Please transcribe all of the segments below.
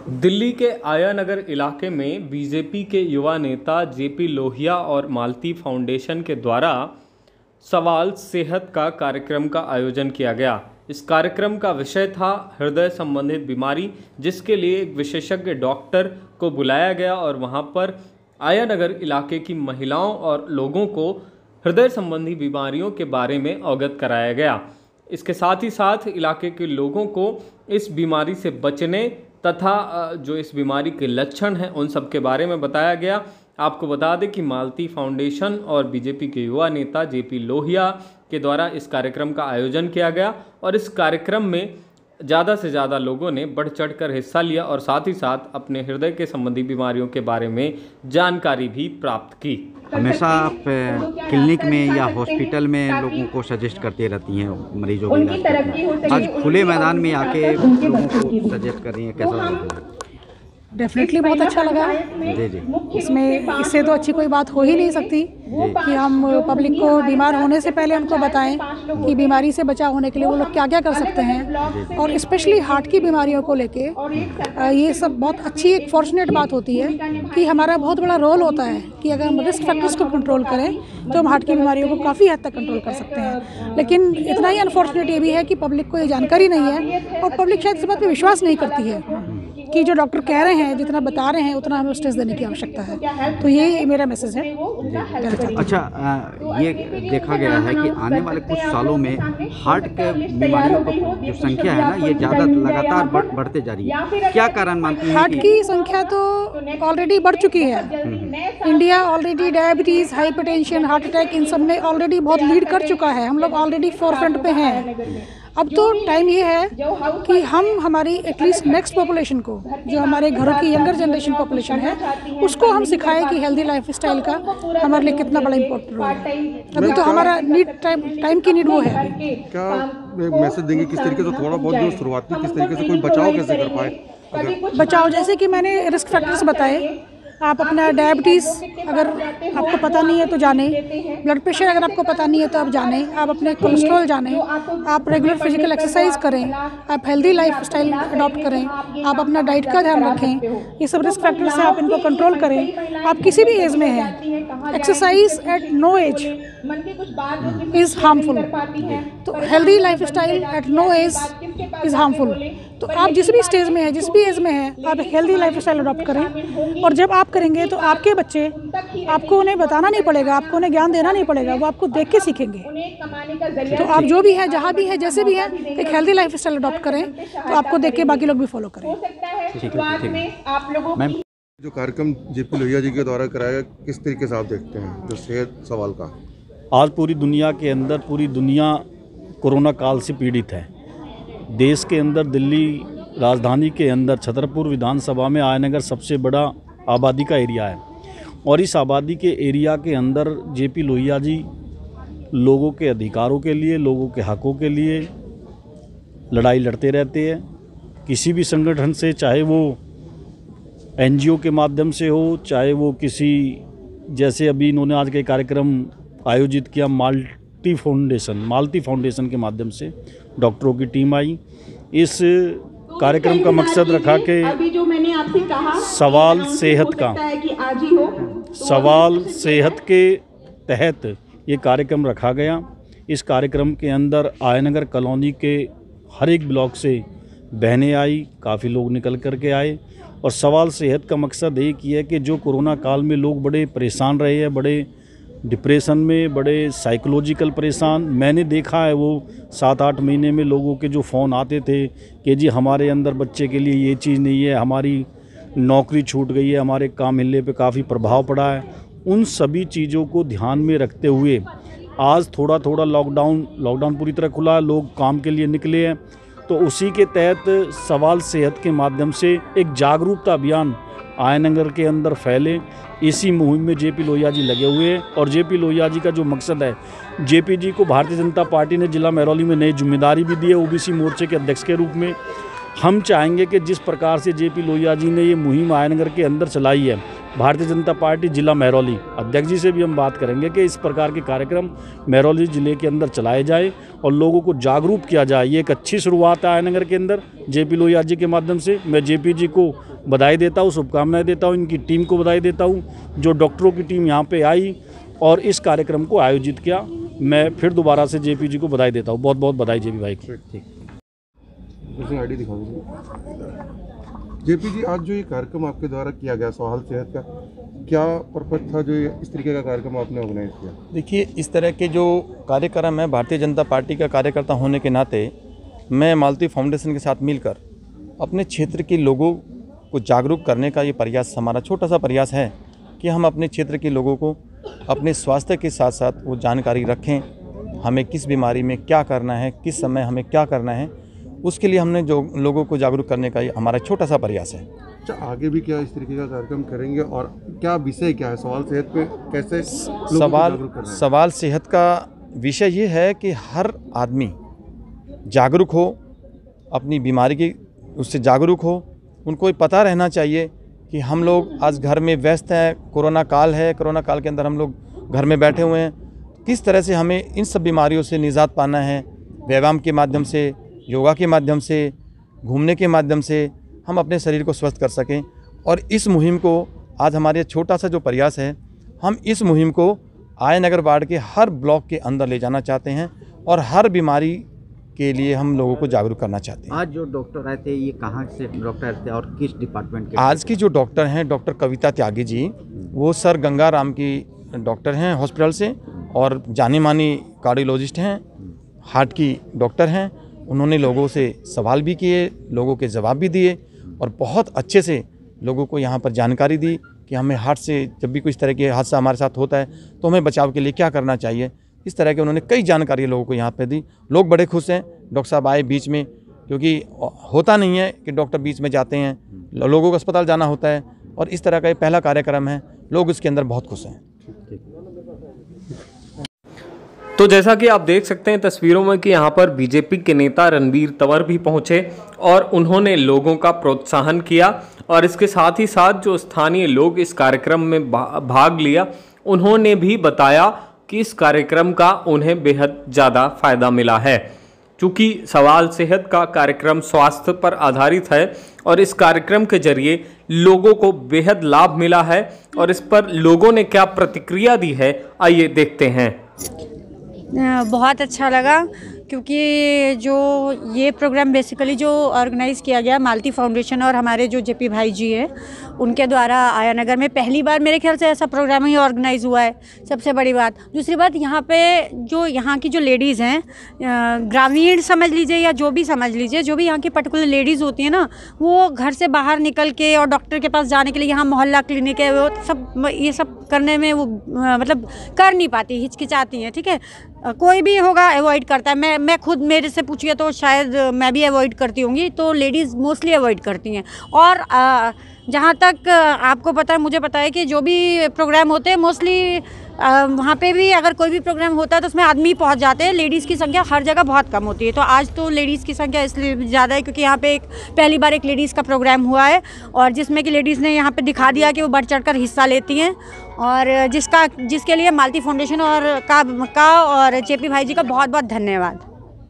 दिल्ली के आया नगर इलाके में बीजेपी के युवा नेता जेपी लोहिया और मालती फाउंडेशन के द्वारा सवाल सेहत का कार्यक्रम का आयोजन किया गया। इस कार्यक्रम का विषय था हृदय संबंधित बीमारी, जिसके लिए एक विशेषज्ञ डॉक्टर को बुलाया गया और वहां पर आया नगर इलाके की महिलाओं और लोगों को हृदय संबंधी बीमारियों के बारे में अवगत कराया गया। इसके साथ ही साथ इलाके के लोगों को इस बीमारी से बचने तथा जो इस बीमारी के लक्षण हैं उन सब के बारे में बताया गया। आपको बता दें कि मालती फाउंडेशन और बीजेपी के युवा नेता जेपी लोहिया के द्वारा इस कार्यक्रम का आयोजन किया गया और इस कार्यक्रम में ज़्यादा से ज़्यादा लोगों ने बढ़ चढ़कर हिस्सा लिया और साथ ही साथ अपने हृदय के संबंधी बीमारियों के बारे में जानकारी भी प्राप्त की। हमेशा आप क्लिनिक में या हॉस्पिटल में लोगों को सजेस्ट करते रहती हैं मरीजों के इलाज करने। आज खुले मैदान में आके लोगों को सजेस्ट कर रही हैं, कैसा लग रहा है? डेफिनेटली बहुत अच्छा लगा। जी जी। इसमें इससे तो अच्छी कोई बात हो ही नहीं सकती कि हम पब्लिक को बीमार होने से पहले उनको बताएं कि बीमारी से बचाव होने के लिए वो लोग क्या क्या कर सकते हैं, और स्पेशली हार्ट की बीमारियों को लेके ये सब बहुत अच्छी एक फॉर्चुनेट बात होती है कि हमारा बहुत बड़ा रोल होता है कि अगर हम रिस्क फैक्टर्स को कंट्रोल करें तो हम हार्ट की बीमारियों को काफ़ी हद तक कंट्रोल कर सकते हैं। लेकिन इतना ही अनफॉर्चुनेट ये भी है कि पब्लिक को ये जानकारी नहीं है और पब्लिक शायद इस बात पर विश्वास नहीं करती है कि जो डॉक्टर कह रहे हैं, जितना बता रहे हैं उतना हमें स्ट्रेस देने की आवश्यकता है। तो ये मेरा मैसेज है। अच्छा, ये देखा गया है कि आने वाले कुछ सालों में हार्ट के बीमारियों की जो संख्या है ना, ये ज़्यादा लगातार बढ़ते जा रही है। क्या कारण मानती हैं? हार्ट की संख्या तो ऑलरेडी बढ़ चुकी है। India already diabetes, hypertension, heart attack इन सब में ऑलरेडी बहुत लीड कर चुका है। हम लोग ऑलरेडी फोरफ्रंट पे हैं। अब तो टाइम ये है कि हम हमारी एटलीस्ट नेक्स्ट पॉपुलेशन को, जो हमारे घरों की यंगर जनरेशन पॉपुलेशन है, उसको हम सिखाएं कि हेल्दी लाइफस्टाइल का हमारे लिए कितना बड़ा इम्पोर्टेंट रोल है। अभी तो हमारा नीड टाइम की नीड वो है। क्या एक मैसेज देंगे किस तरीके से, थोड़ा बहुत जो शुरुआती किस तरीके से कोई बचाव कैसे कर पाए? बचाव जैसे कि मैंने रिस्क फैक्टर्स बताए। आप अपना डायबिटीज़ अगर आपको पता नहीं है तो जाने, ब्लड प्रेशर अगर आपको पता नहीं है तो आप जाने, आप अपने कोलेस्ट्रॉल जाने, आप रेगुलर फिजिकल एक्सरसाइज करें, आप हेल्दी लाइफस्टाइल अडॉप्ट करें, आप अपना डाइट का ध्यान रखें। ये सब रिस्क फैक्टर्स हैं, आप इनको कंट्रोल करें। आप किसी भी एज में हैं, exercise at no age is harmful. तो healthy lifestyle at no age is harmful. तो आप जिस भी स्टेज में हैं, जिस भी एज में हैं, आप हेल्दी लाइफस्टाइल अडॉप्ट करें। और जब आप करेंगे तो आपके बच्चे, आपको उन्हें बताना नहीं पड़ेगा, आपको उन्हें ज्ञान देना नहीं पड़ेगा, वो आपको देख के सीखेंगे। तो आप जो भी है, जहाँ भी है, जैसे भी है, एक हेल्दी लाइफस्टाइल अडॉप्ट करें तो आपको देख के बाकी लोग भी फॉलो करें। मैम, जो कार्यक्रम जेपी लोहिया जी के द्वारा कराया गया, किस तरीके से आप देखते हैं जो सेहत सवाल का? आज पूरी दुनिया के अंदर पूरी दुनिया कोरोना काल से पीड़ित है। देश के अंदर दिल्ली राजधानी के अंदर छतरपुर विधानसभा में आयनगर सबसे बड़ा आबादी का एरिया है और इस आबादी के एरिया के अंदर जेपी लोहिया जी लोगों के अधिकारों के लिए, लोगों के हकों के लिए लड़ाई लड़ते रहते हैं। किसी भी संगठन से, चाहे वो एनजीओ के माध्यम से हो, चाहे वो किसी, जैसे अभी इन्होंने आज के कार्यक्रम आयोजित किया मालती फाउंडेशन के माध्यम से डॉक्टरों की टीम आई। इस कार्यक्रम का मकसद रखा कि सवाल सेहत के तहत ये कार्यक्रम रखा गया। इस कार्यक्रम के अंदर आयनगर कॉलोनी के हर एक ब्लॉक से बहनें आई, काफ़ी लोग निकल कर के आए और सवाल सेहत का मकसद एक ही है कि जो कोरोना काल में लोग बड़े परेशान रहे हैं, बड़े डिप्रेशन में, बड़े साइकोलॉजिकल परेशान। मैंने देखा है वो 7-8 महीने में लोगों के जो फ़ोन आते थे कि जी हमारे अंदर बच्चे के लिए ये चीज़ नहीं है, हमारी नौकरी छूट गई है, हमारे काम मिलने पे काफ़ी प्रभाव पड़ा है। उन सभी चीज़ों को ध्यान में रखते हुए आज थोड़ा थोड़ा लॉकडाउन पूरी तरह खुला है, लोग काम के लिए निकले हैं, तो उसी के तहत सवाल सेहत के माध्यम से एक जागरूकता अभियान आयनगर के अंदर फैले। इसी मुहिम में जेपी लोहिया जी लगे हुए हैं और जेपी लोहिया जी का जो मकसद है, जेपी जी को भारतीय जनता पार्टी ने जिला महरौली में नई जिम्मेदारी भी दी है ओबीसी मोर्चे के अध्यक्ष के रूप में। हम चाहेंगे कि जिस प्रकार से जेपी लोहिया जी ने ये मुहिम आयनगर के अंदर चलाई है, भारतीय जनता पार्टी जिला महरौली अध्यक्ष जी से भी हम बात करेंगे कि इस प्रकार के कार्यक्रम महरौली जिले के अंदर चलाए जाए और लोगों को जागरूक किया जाए। ये एक अच्छी शुरुआत है आयनगर के अंदर जेपी लोहिया जी के माध्यम से। मैं जेपी जी को बधाई देता हूँ, शुभकामनाएं देता हूँ, इनकी टीम को बधाई देता हूँ जो डॉक्टरों की टीम यहाँ पे आई और इस कार्यक्रम को आयोजित किया। मैं फिर दोबारा से जेपी जी को बधाई देता हूँ। बहुत बहुत बधाई जेपी भाई को। आईडी दिखा दीजिए। जेपी जी, आज जो ये कार्यक्रम आपके द्वारा किया गया सवाल सेहत का, क्या पर्पज था जो इस तरीके का कार्यक्रम आपने ऑर्गेनाइज किया? देखिए, इस तरह के जो कार्यक्रम है, भारतीय जनता पार्टी का कार्यकर्ता होने के नाते मैं मालती फाउंडेशन के साथ मिलकर अपने क्षेत्र के लोगों को जागरूक करने का ये प्रयास, हमारा छोटा सा प्रयास है कि हम अपने क्षेत्र के लोगों को अपने स्वास्थ्य के साथ साथ वो जानकारी रखें, हमें किस बीमारी में क्या करना है, किस समय हमें क्या करना है, उसके लिए हमने जो लोगों को जागरूक करने का ये हमारा छोटा सा प्रयास है। अच्छा, आगे भी क्या इस तरीके का कार्यक्रम करेंगे और क्या विषय क्या है? सवाल सेहत पे कैसे सवाल सेहत का विषय ये है कि हर आदमी जागरूक हो, अपनी बीमारी की उससे जागरूक हो। उनको ये पता रहना चाहिए कि हम लोग आज घर में व्यस्त हैं, कोरोना काल है, कोरोना काल के अंदर हम लोग घर में बैठे हुए हैं, किस तरह से हमें इन सब बीमारियों से निजात पाना है। व्यायाम के माध्यम से, योगा के माध्यम से, घूमने के माध्यम से हम अपने शरीर को स्वस्थ कर सकें। और इस मुहिम को आज हमारे छोटा सा जो प्रयास है, हम इस मुहिम को आयनगर वार्ड के हर ब्लॉक के अंदर ले जाना चाहते हैं और हर बीमारी के लिए हम लोगों को जागरूक करना चाहते हैं। आज जो डॉक्टर आए थे, ये कहाँ से डॉक्टर थे और किस डिपार्टमेंट के? आज की जो डॉक्टर हैं, डॉक्टर कविता त्यागी जी, वो सर गंगाराम की डॉक्टर हैं हॉस्पिटल से और जाने मानी कार्डियोलॉजिस्ट हैं, हार्ट की डॉक्टर हैं। उन्होंने लोगों से सवाल भी किए, लोगों के जवाब भी दिए और बहुत अच्छे से लोगों को यहाँ पर जानकारी दी कि हमें हार्ट से जब भी कुछ तरह के हादसा हमारे साथ होता है तो हमें बचाव के लिए क्या करना चाहिए। इस तरह के उन्होंने कई जानकारी लोगों को यहाँ पे दी। लोग बड़े खुश हैं डॉक्टर साहब आए बीच में, क्योंकि होता नहीं है कि डॉक्टर बीच में जाते हैं, लोगों को अस्पताल जाना होता है और इस तरह का ये पहला कार्यक्रम है। लोग इसके अंदर बहुत खुश हैं। तो जैसा कि आप देख सकते हैं तस्वीरों में कि यहाँ पर बीजेपी के नेता रणबीर तंवर भी पहुंचे और उन्होंने लोगों का प्रोत्साहन किया और इसके साथ ही साथ जो स्थानीय लोग इस कार्यक्रम में भाग लिया, उन्होंने भी बताया कि इस कार्यक्रम का उन्हें बेहद ज़्यादा फायदा मिला है। चूँकि सवाल सेहत का कार्यक्रम स्वास्थ्य पर आधारित है और इस कार्यक्रम के जरिए लोगों को बेहद लाभ मिला है और इस पर लोगों ने क्या प्रतिक्रिया दी है, आइए देखते हैं। बहुत अच्छा लगा, क्योंकि जो ये प्रोग्राम बेसिकली जो ऑर्गेनाइज़ किया गया मालती फाउंडेशन और हमारे जो जेपी भाई जी हैं उनके द्वारा आयानगर में पहली बार मेरे ख्याल से ऐसा प्रोग्राम ही ऑर्गेनाइज़ हुआ है, सबसे बड़ी बात। दूसरी बात, यहाँ पे जो यहाँ की जो लेडीज़ हैं, ग्रामीण समझ लीजिए या जो भी समझ लीजिए, जो भी यहाँ की पर्टिकुलर लेडीज़ होती हैं ना, वो घर से बाहर निकल के और डॉक्टर के पास जाने के लिए, यहाँ मोहल्ला क्लिनिक है, वो सब ये सब करने में वो मतलब कर नहीं पाती, हिचकिचाती हैं। ठीक है, कोई भी होगा अवॉइड करता है। मैं खुद, मेरे से पूछिए तो शायद मैं भी अवॉइड करती होंगी, तो लेडीज़ मोस्टली अवॉइड करती हैं। और जहाँ तक आपको पता है, मुझे पता है कि जो भी प्रोग्राम होते हैं मोस्टली वहाँ पे भी अगर कोई भी प्रोग्राम होता है तो उसमें आदमी पहुँच जाते हैं, लेडीज़ की संख्या हर जगह बहुत कम होती है। तो आज तो लेडीज़ की संख्या इसलिए ज़्यादा है क्योंकि यहाँ पे एक पहली बार एक लेडीज़ का प्रोग्राम हुआ है और जिसमें कि लेडीज़ ने यहाँ पे दिखा दिया कि वो बढ़ चढ़कर हिस्सा लेती हैं, और जिसके लिए मालती फाउंडेशन और जेपी भाई जी का बहुत बहुत धन्यवाद।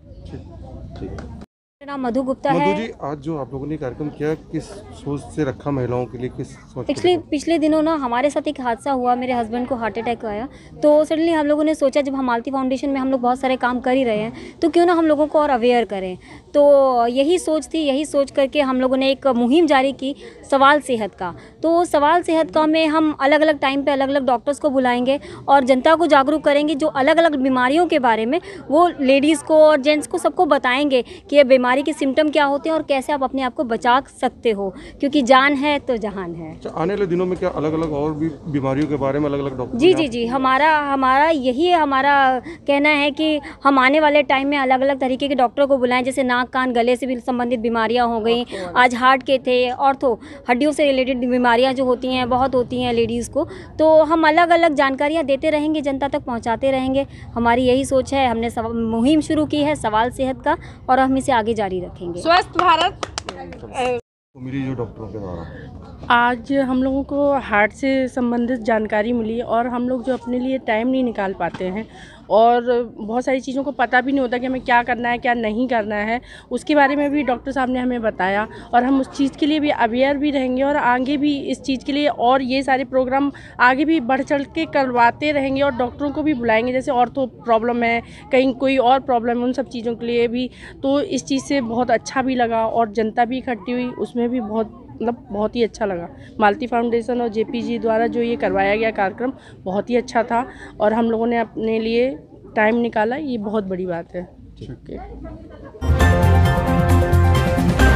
मेरा नाम मधु गुप्ता है। मधु जी, आज जो आप लोगों ने कार्यक्रम किया, किस सोच से रखा महिलाओं के लिए, किस सोच? पिछले दिनों ना हमारे साथ एक हादसा हुआ, मेरे हस्बैंड को हार्ट अटैक आया, तो सडनली हम लोगों ने सोचा जब हम मालती फाउंडेशन में हम लोग बहुत सारे काम कर ही रहे हैं तो क्यों ना हम लोगों को और अवेयर करें। तो यही सोच थी, यही सोच करके हम लोगों ने एक मुहिम जारी की सवाल सेहत का। तो सवाल सेहत का में हम अलग अलग टाइम पे अलग अलग डॉक्टर्स को बुलाएंगे और जनता को जागरूक करेंगे, जो अलग अलग बीमारियों के बारे में वो लेडीज़ को और जेंट्स को सबको बताएंगे कि ये बीमारी के सिम्टम क्या होते हैं और कैसे आप अपने आप को बचा सकते हो, क्योंकि जान है तो जहान है। आने वाले दिनों में क्या अलग अलग और भी बीमारियों के बारे में अलग अलग डॉक्टर? जी, हमारा यही है, हमारा कहना है कि हम आने वाले टाइम में अलग अलग तरीके के डॉक्टर को बुलाएं, जैसे नाक कान गले से भी संबंधित बीमारियां हो गई, आज हार्ट के थे, ऑर्थो हड्डियों से रिलेटेड बीमारियां जो होती हैं बहुत होती हैं लेडीज़ को, तो हम अलग अलग जानकारियां देते रहेंगे, जनता तक पहुंचाते रहेंगे। हमारी यही सोच है, हमने मुहिम शुरू की है सवाल सेहत का और हम इसे आगे जारी रखेंगे। स्वस्थ भारत। मिली जो डॉक्टरों के द्वारा आज हम लोगों को हार्ट से संबंधित जानकारी मिली और हम लोग जो अपने लिए टाइम नहीं निकाल पाते हैं और बहुत सारी चीज़ों को पता भी नहीं होता कि हमें क्या करना है क्या नहीं करना है, उसके बारे में भी डॉक्टर साहब ने हमें बताया और हम उस चीज़ के लिए भी अवेयर भी रहेंगे और आगे भी इस चीज़ के लिए और ये सारे प्रोग्राम आगे भी बढ़ चढ़ के करवाते रहेंगे और डॉक्टरों को भी बुलाएंगे, जैसे ऑर्थो प्रॉब्लम है, कहीं कोई और प्रॉब्लम है, उन सब चीज़ों के लिए भी। तो इस चीज़ से बहुत अच्छा भी लगा और जनता भी इकट्ठी हुई, उसमें भी बहुत ही अच्छा लगा। मालती फाउंडेशन और जेपी द्वारा जो ये करवाया गया कार्यक्रम बहुत ही अच्छा था और हम लोगों ने अपने लिए टाइम निकाला, ये बहुत बड़ी बात है। ठीक है।